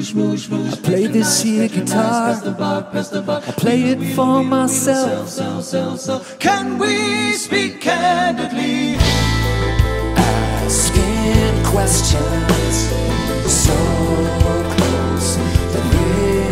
I play this here guitar, I play it for myself. Can we speak candidly? Asking questions so close that we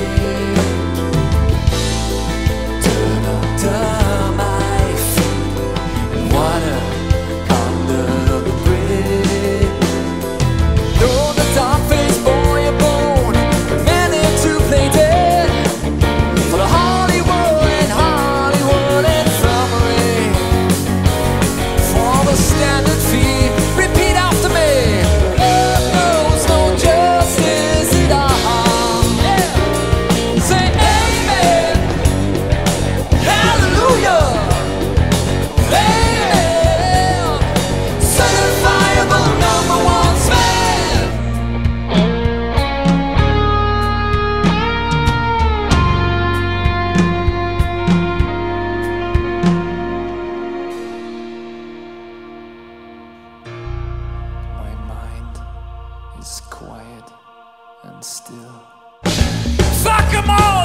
turn under my feet, water under the bridge. Though the dark-faced boy a bone, many to play dead for the Hollywood infirmary, for the standard fee. Repeat after me. Earth knows no justice at all. Yeah. Say amen. Hallelujah. Amen. Certifiable #1 man. My mind is quiet and still. Fuck 'em all!